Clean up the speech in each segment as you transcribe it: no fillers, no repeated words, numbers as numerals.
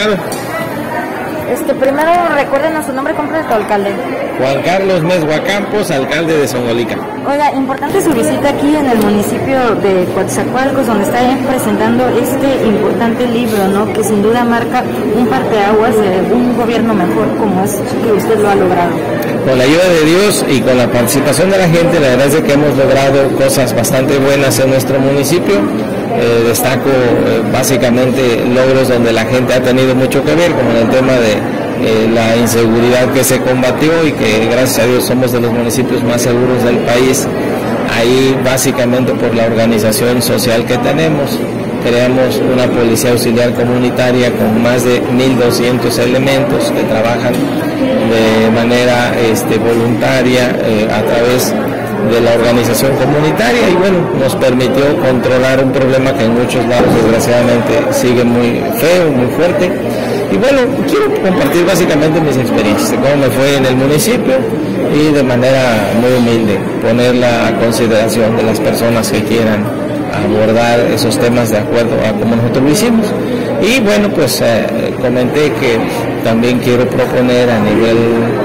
estimado? Primero recuérdenos su nombre completo, alcalde. Juan Carlos Mesgua Campos, alcalde de Zongolica. Oiga, importante su visita aquí en el municipio de Coatzacoalcos, donde está presentando este importante libro, ¿no? Que sin duda marca un parteaguas de un gobierno mejor, como es que usted lo ha logrado. Con la ayuda de Dios y con la participación de la gente, la verdad es que hemos logrado cosas bastante buenas en nuestro municipio. Destaco básicamente logros donde la gente ha tenido mucho que ver, como en el tema de la inseguridad que se combatió y que gracias a Dios somos de los municipios más seguros del país. Ahí básicamente por la organización social que tenemos. Creamos una policía auxiliar comunitaria con más de 1.200 elementos que trabajan de manera voluntaria a través de la organización comunitaria y bueno, nos permitió controlar un problema que en muchos lados desgraciadamente sigue muy feo, muy fuerte. Y bueno, quiero compartir básicamente mis experiencias, de cómo me fue en el municipio y de manera muy humilde ponerla a consideración de las personas que quieran abordar esos temas de acuerdo a como nosotros lo hicimos. Y bueno, pues comenté que también quiero proponer a nivel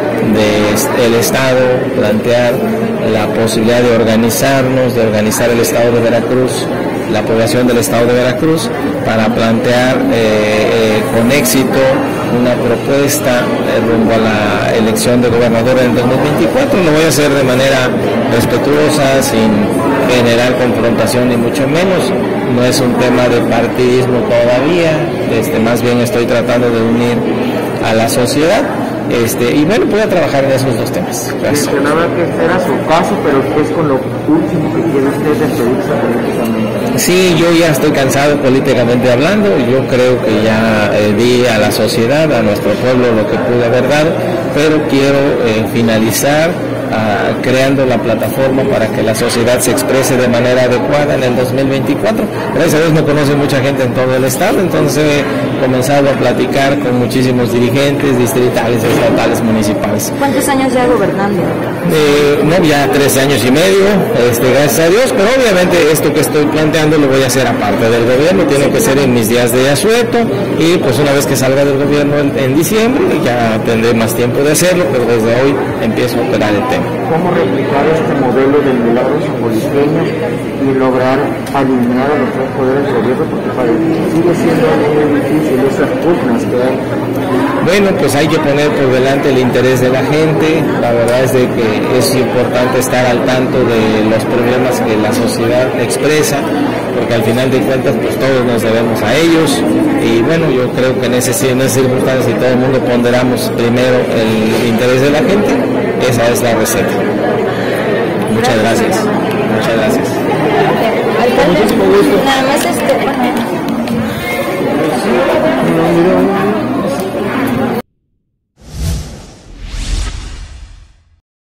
del Estado, plantear la posibilidad de organizarnos, de organizar el Estado de Veracruz, la población del Estado de Veracruz, para plantear con éxito una propuesta rumbo a la elección de gobernador en el 2024. Lo voy a hacer de manera respetuosa, sin generar confrontación ni mucho menos. No es un tema de partidismo todavía, más bien estoy tratando de unir a la sociedad. Y bueno, voy a trabajar en esos dos temas. Gracias. Mencionaba que este era su caso, pero es con lo último que quiere usted despedirse políticamente. Sí, yo ya estoy cansado políticamente hablando. Yo creo que ya di a la sociedad, a nuestro pueblo lo que pude haber dado, pero quiero finalizar creando la plataforma para que la sociedad se exprese de manera adecuada en el 2024. Gracias a Dios me conoce mucha gente en todo el estado, entonces he comenzado a platicar con muchísimos dirigentes distritales, estatales, municipales. ¿Cuántos años ya gobernando? No, ya 13 años y medio, gracias a Dios, pero obviamente esto que estoy planteando lo voy a hacer aparte del gobierno, tiene que ser en mis días de asueto y pues una vez que salga del gobierno en diciembre ya tendré más tiempo de hacerlo, pero desde hoy empiezo a operar el tema. ¿Cómo replicar este modelo del milagro zongoliqueño y lograr alinear a los tres poderes del gobierno? Porque sigue siendo muy difícil esas pugnas que hay. Bueno, pues hay que poner por delante el interés de la gente. La verdad es de que es importante estar al tanto de los problemas que la sociedad expresa, porque al final de cuentas pues todos nos debemos a ellos y bueno, yo creo que en esas circunstancias, si todo el mundo ponderamos primero el interés de la gente, esa es la receta. Muchas gracias. Muchas gracias. Alcalde, nada más